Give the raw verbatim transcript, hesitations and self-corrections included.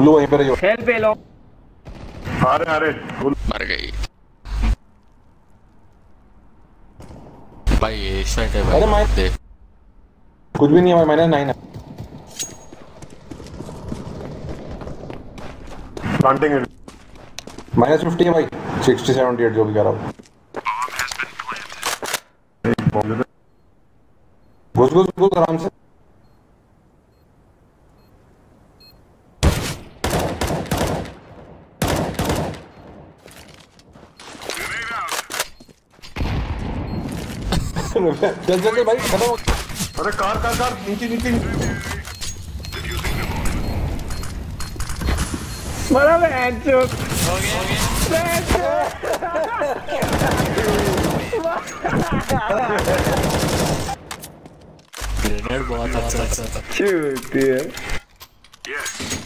गुल्लू वहीं पे रही हो। हेल्प पे लो। अरे अरे मर गई भाई। ये स्नाइप है भाई। अरे मैं देख कुछ भी नहीं है, मैंने नाइन है। प्लांटिंग है। माइनस फिफ्टी है भाई, सिक्सटी सेवेंटी एट जो भी कह रहा हूँ। घुस घुस घुस आराम से। चल चल चल भाई खत्म हो। अरे कार कार कार नीचे नीचे बड़ा बहन चोद हो गया ग्रेनेड बहुत अच्छा था। चूतिया।